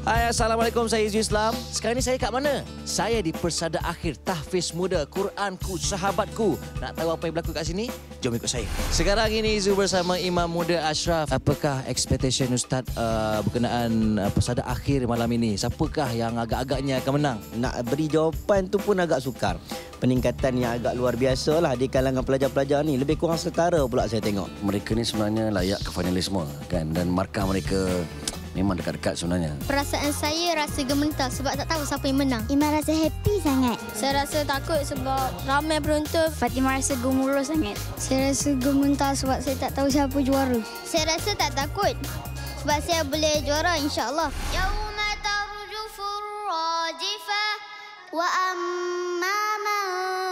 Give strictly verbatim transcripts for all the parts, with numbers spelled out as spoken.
Hai, Assalamualaikum, saya Izzy Islam. Sekarang ni saya kat mana? Saya di Persada Akhir Tahfiz Muda Quranku Sahabatku. Nak tahu apa yang berlaku kat sini? Jom ikut saya. Sekarang ini Izzu bersama Imam Muda Ashraf. Apakah expectation Ustaz uh, berkenaan uh, Persada Akhir malam ini? Siapakah yang agak-agaknya akan menang? Nak beri jawapan tu pun agak sukar. Peningkatan yang agak luar biasa lah di kalangan pelajar-pelajar ni. Lebih kurang setara pula saya tengok. Mereka ni sebenarnya layak ke finalis semua kan, dan markah mereka memang dekat-dekat sebenarnya. Perasaan saya rasa gementar sebab tak tahu siapa yang menang. Iman rasa happy sangat. Saya rasa takut sebab ramai penonton. Fatimah rasa gemuruh sangat. Saya rasa gementar sebab saya tak tahu siapa juara. Saya rasa tak takut sebab saya boleh juara insya-Allah. Yauma tarjufur rajifah wa amma man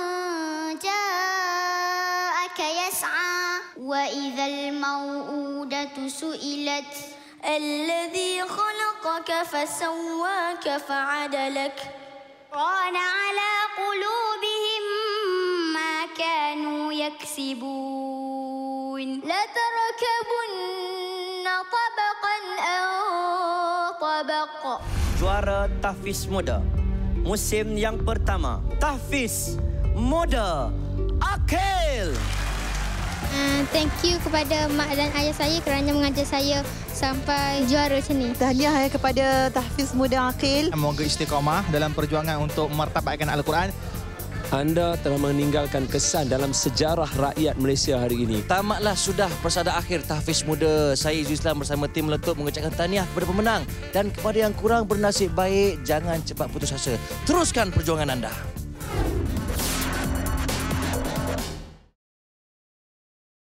ja'aka yas'a wa idzal mau'udatu su'ilat الذي خلقك فسواك فعدلك ران على قلوبهم ما كانوا يكسبون لتركبن طبقا أو طبق. Juara Tahfiz Muda musim yang pertama, Tahfiz Muda Akhil. Uh, thank you kepada mak dan ayah saya kerana mengajar saya sampai juara sini. Tahniah kepada Tahfiz Muda Akhil. Semoga istiqamah dalam perjuangan untuk memartabatkan Al-Quran. Anda telah meninggalkan kesan dalam sejarah rakyat Malaysia hari ini. Tamatlah sudah Persada Akhir Tahfiz Muda. Saya Izzy Islam bersama tim Meletup mengucapkan tahniah kepada pemenang. Dan kepada yang kurang bernasib baik, jangan cepat putus asa. Teruskan perjuangan anda.